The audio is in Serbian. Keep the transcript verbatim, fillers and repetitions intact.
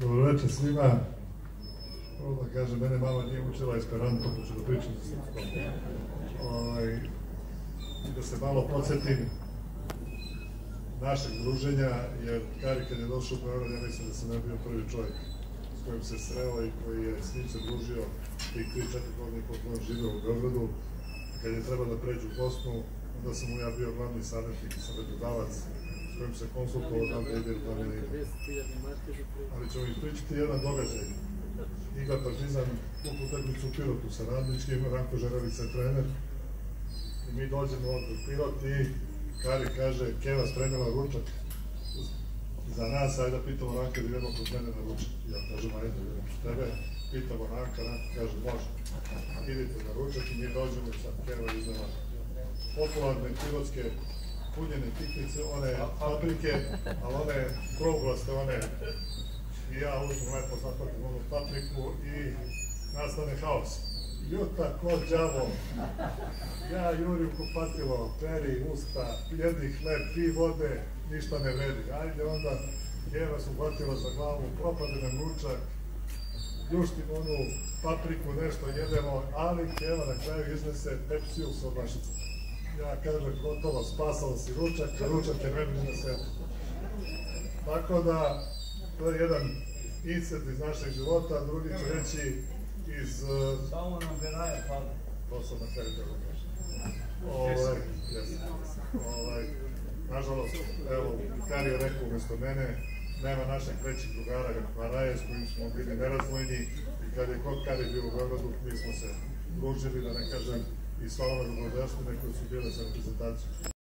Dobro večer svima. Prvo da kažem, mene mama nije učila esperanto, pa ću da pričam za srpskom. I da se malo podsjetim našeg druženja, jer Kari kad je došao u Beograd, ja mislim da sam ja bio prvi čovjek s kojim se sreo i koji je s njim se družio tih tri četiri godine koliko on živeo u Beogradu. Kad je trebao da pređu u Bosnu, onda sam mu ja bio glavni savjetnik i savjetodavac s kojim se konsultovao da li ide ili da li ne ide. Ali ćemo ispričati jedan događaj. Igra Partizan kupu utakmicu u Pirotu sa Radničkim, Ranko Žeravica je trener. I mi dođemo ovdje u Pirot i Kari kaže, Keva spremila ručak za nas, ajde da pitamo Ranka da idemo kod mene na ručak. Ja kažem, ajde, idemo kod tebe, pitamo Ranka, Ranka kaže, može. Idite na ručak i mi dođemo i sad Keva iznala popularne pirotske punjene tikvice, one paprike, ali one krovglaste, one. I ja uzmem lepo zapatim onu papriku i nastane haos. Ljuta ko đavo, ja jurim kupatilo, peri, usta, jedi hleb, pi vode, ništa ne vredi. Ajde onda, Keva su uhvatila za glavu, propade nam ručak, ljuštimo onu papriku, nešto jedemo, ali Keva na kraju iznese Pepsiju sa odlašicom. Ja kažem, gotovo, spasala si ručak, a ručak je meni na svetu. Tako da, to je jedan incid iz našeg života, a drugi će reći iz... Samo nam Beraja pada. To sam na kraju treba kažem. Nažalost, evo, Kari je rekao umjesto mene, nema našeg trećih drugara, Baraje, s kojim smo bili nerazvojni i kad je kod Kari bio u Beogradu, mi smo se družili, da ne kažem, i sva ove dobrodaštine koje su bile sa reprezentacijom.